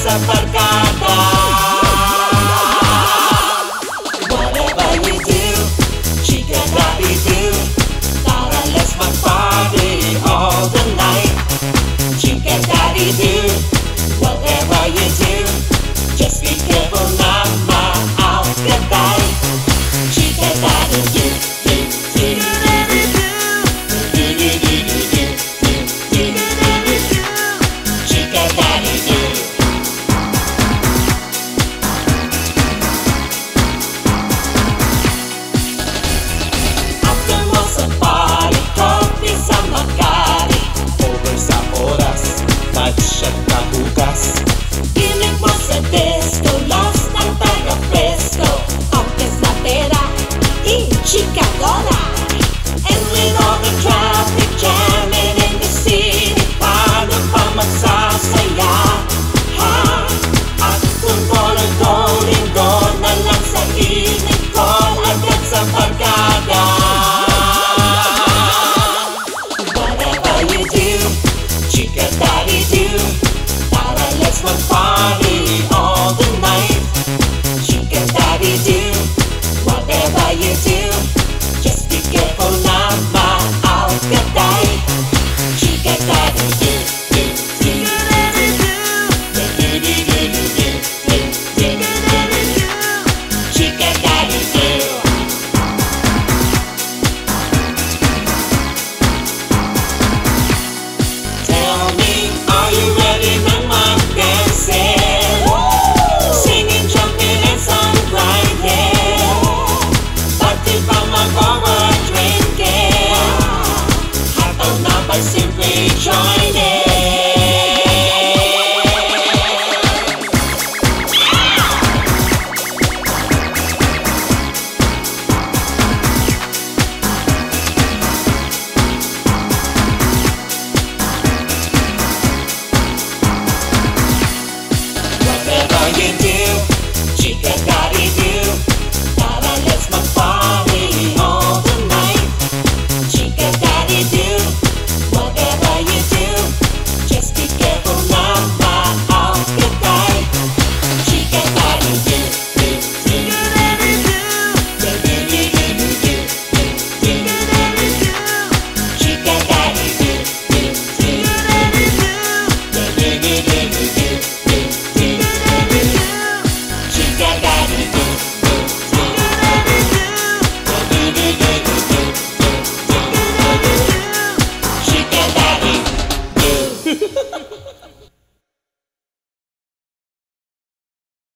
sa barkada. Whatever you do, chika daddy do. Tara, let's mag-party all the night. Chika daddy do. Whatever you do, just be careful na ma-out ka tayo. Chika daddy do, do, do, do, do. Chika daddy do. After mo sa party, coffee sa Makati. Over sa oras, touch at kabukas. Pinig mo sa disco, lost ang taga-presto. Aunques na pera, chika dora. And with all the traffic jamming in the city, paano pa magsasaya? Ha? At kung linggo na lang sa init ko, agad sa barkada. Whatever you do, chika daddy do. Tara, let's mag-party all the night. Chika daddy do. Whatever you do, just be careful na ma-out ka tayo. Chika daddy do, do, do, do, do. Chika daddy do. Tell me, are you ready na mag-dancing? Singing, jumping, and some grinding. Pati pa mag-over drinking. Hataw na ba simply join in?